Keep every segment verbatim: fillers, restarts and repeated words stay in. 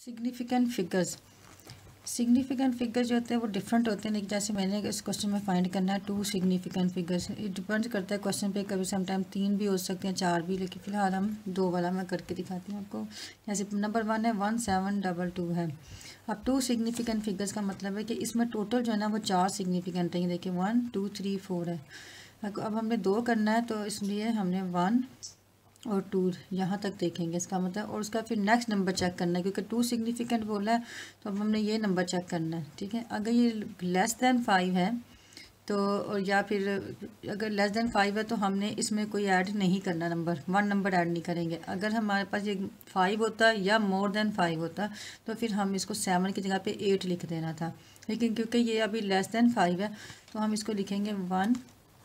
Significant figures significant figures जो होते हैं वो डिफरेंट होते हैं, लेकिन जैसे मैंने इस क्वेश्चन में फाइंड करना है टू सिग्निफिकेंट फिगर्स। ये डिपेंड करता है क्वेश्चन पे, कभी समटाइम तीन भी हो सकते हैं, चार भी, लेकिन फिलहाल हम दो वाला मैं करके दिखाती हूँ आपको। जैसे नंबर वन है वन सेवन डबल टू है। अब टू सिग्निफिकेंट फिगर्स का मतलब है कि इसमें टोटल जो है ना वो चार सिग्निफिकेंट है। ये देखिए वन टू थ्री फोर है। अब हमने दो करना है तो इसलिए हमने वन और टू यहाँ तक देखेंगे इसका मतलब, और उसका फिर नेक्स्ट नंबर चेक करना है क्योंकि टू सिग्निफिकेंट बोला है तो अब हमने ये नंबर चेक करना है। ठीक है, अगर ये लेस देन फाइव है तो, और या फिर अगर लेस देन फाइव है तो हमने इसमें कोई ऐड नहीं करना, नंबर वन नंबर ऐड नहीं करेंगे। अगर हमारे पास ये फाइव होता या मोर देन फाइव होता तो फिर हम इसको सेवन की जगह पे एट लिख देना था, लेकिन क्योंकि ये अभी लेस देन फाइव है तो हम इसको लिखेंगे वन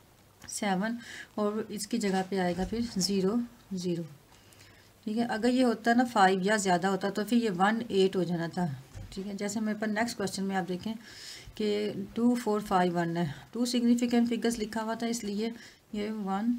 सेवन और इसकी जगह पे आएगा फिर ज़ीरो ज़ीरो। ठीक है, अगर ये होता ना फाइव या ज़्यादा होता तो फिर ये वन एट हो जाना था। ठीक है, जैसे मेरे पास नेक्स्ट क्वेश्चन में आप देखें कि टू फोर फाइव वन है, टू सिग्निफिकेंट फिगर्स लिखा हुआ था इसलिए ये वन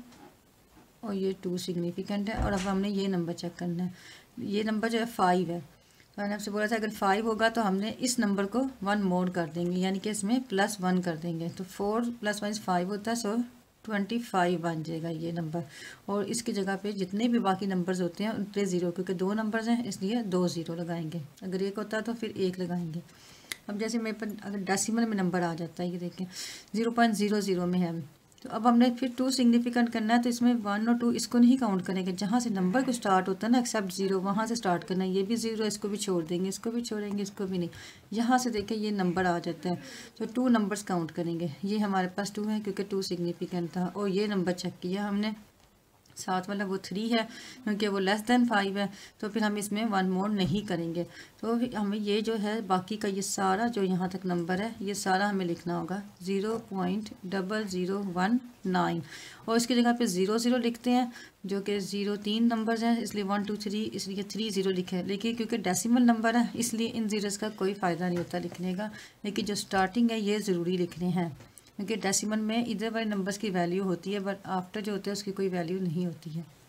और ये टू सिग्निफिकेंट है। और अब हमने ये नंबर चेक करना है, ये नंबर जो है फाइव है तो मैंने आपसे बोला था अगर फाइव होगा तो हमने इस नंबर को वन मोड कर देंगे, यानी कि इसमें प्लस वन कर देंगे। तो फोर प्लस वन फाइव होता है, सो ट्वेंटी फाइव बन जाएगा ये नंबर। और इसकी जगह पे जितने भी बाकी नंबर्स होते हैं उनके ज़ीरो, क्योंकि दो नंबर्स हैं इसलिए दो ज़ीरो लगाएंगे। अगर एक होता तो फिर एक लगाएंगे। अब जैसे मेरे पर अगर डेसिमल में नंबर आ जाता है, ये देखें ज़ीरो पॉइंट ज़ीरो ज़ीरो में है, तो अब हमने फिर टू सिग्निफिकेंट करना है तो इसमें वन और टू इसको नहीं काउंट करेंगे, जहाँ से नंबर को स्टार्ट होता है ना एक्सेप्ट ज़ीरो वहाँ से स्टार्ट करना है। ये भी ज़ीरो, इसको भी छोड़ देंगे, इसको भी छोड़ेंगे, इसको भी नहीं। यहाँ से देखें ये नंबर आ जाता है तो टू नंबर्स काउंट करेंगे। ये हमारे पास टू है क्योंकि टू सिग्निफिकेंट था। और ये नंबर चेक किया हमने, साथ वाला वो थ्री है क्योंकि वो लेस देन फाइव है, तो फिर हम इसमें वन मोर नहीं करेंगे। तो हमें ये जो है बाकी का ये सारा जो यहाँ तक नंबर है ये सारा हमें लिखना होगा zero point double zero one nine, और इसकी जगह पे ज़ीरो ज़ीरो लिखते हैं जो कि ज़ीरो तीन नंबर्स हैं इसलिए वन टू थ्री, इसलिए थ्री ज़ीरो लिखे हैं। लेकिन क्योंकि डेसिमल नंबर है इसलिए इन ज़ीरोस का कोई फ़ायदा नहीं होता लिखने का, लेकिन जो स्टार्टिंग है ये ज़रूरी लिखने हैं क्योंकि डेसिमल में इधर वाले नंबर्स की वैल्यू होती है बट आफ्टर जो होते हैं उसकी कोई वैल्यू नहीं होती है।